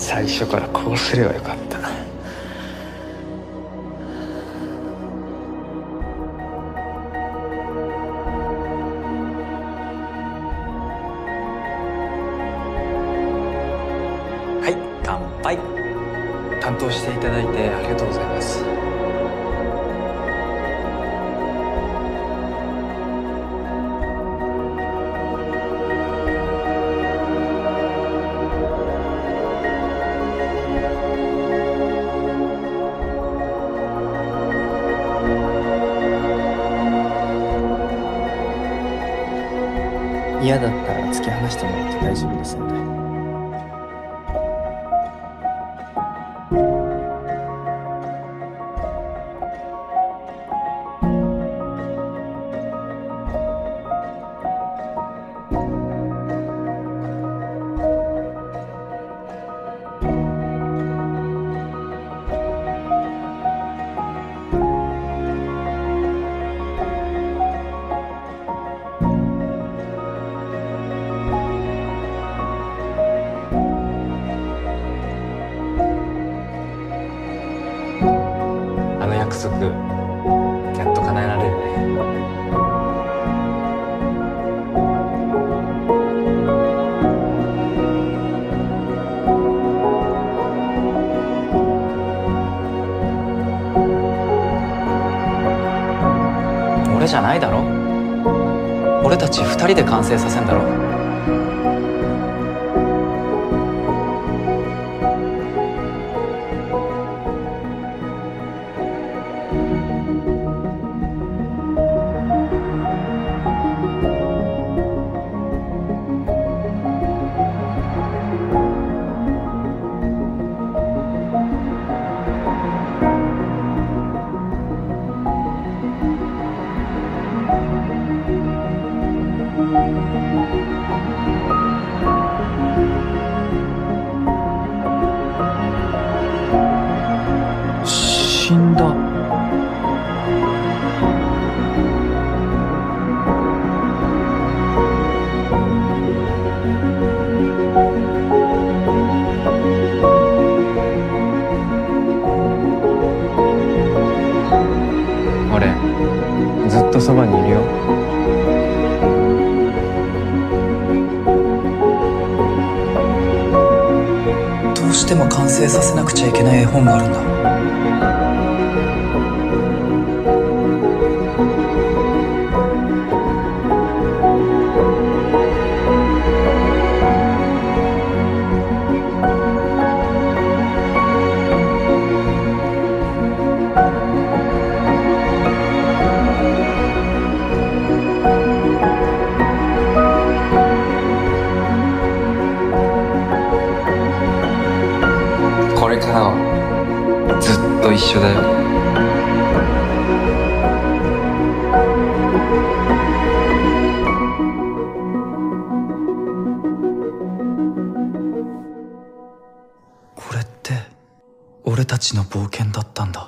最初からこうすればよかった。はい、乾杯。担当していただいてありがとうございます。嫌だったら突き放してもらって大丈夫ですので。あの約束やっと叶えられるね。俺じゃないだろ。俺たち2人で完成させんだろ。死んだ。俺ずっとそばにいるよ。どうしても完成させなくちゃいけない絵本があるんだ。これからはずっと一緒だよ。これって俺たちの冒険だったんだ。